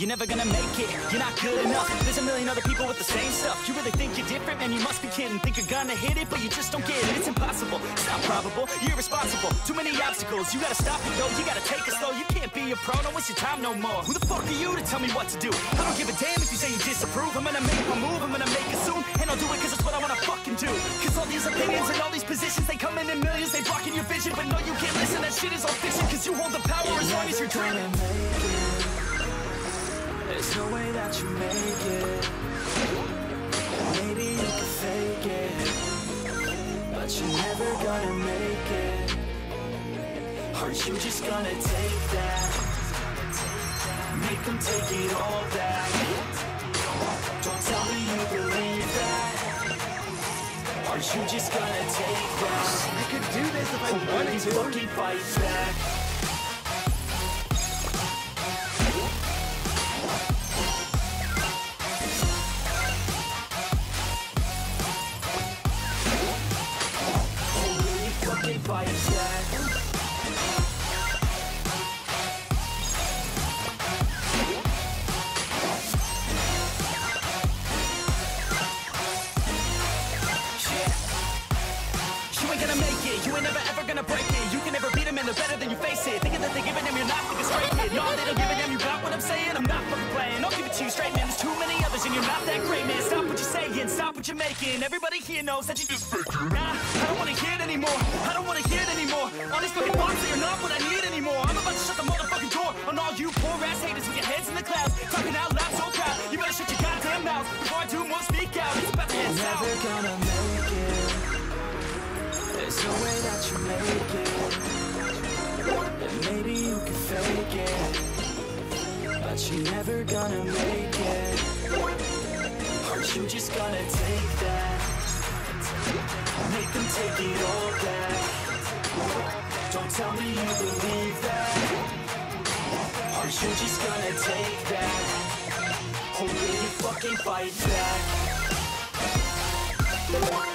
you're never gonna make it. You're not good enough, there's a million other people with the same stuff. You really think you're different? Man, you must be kidding. Think you're gonna hit it, but you just don't get it. It's impossible, it's not probable, you're irresponsible. Too many obstacles, you gotta stop it, yo. You gotta take it slow, you can't be a pro. Don't waste your time no more. Who the fuck are you to tell me what to do? I don't give a damn if you say you disapprove. I'm gonna make my move, I'm gonna make it soon. And I'll do it cause it's what I wanna fucking do. Cause all these opinions and all these positions, they come in millions, they blocking your vision. But no, you can't listen, that shit is all fiction. Cause you hold the power as long as you're dreaming. There's no way that you make it. Maybe you can fake it, but you're never gonna make it. Are you just gonna take that? Make them take it all back. Don't tell me you believe that. Are you just gonna take that? I could do this if I wanted to. Fucking fight back. Fight back. You ain't gonna make it, you ain't never ever gonna break it. You can never beat them and they're better than you face it. Thinking that they're giving them, you're not thinking straight, kid. No, they don't give a damn, you got what I'm saying. I'm not fucking playing, I'll give it to you straight, man. There's too many others and you're not that great, man. Stop what you're saying, stop what you're making. Everybody here knows that you just fake it. Nah, I don't wanna hear it anymore, I don't wanna hear it anymore. All these fucking thoughts that you're not what I need anymore. I'm about to shut the motherfucking door on all you poor ass haters with your heads in the clouds. Talking out loud so proud, you better shut your goddamn mouth before I do more speak out. It's about to get south. Never gonna make it. There's no way that you make it. And maybe you can fake it, but you're never gonna make it. Aren't you just gonna take that? Make them take it all back. Don't tell me you believe that. Aren't you just gonna take that? Or will you fucking fight back?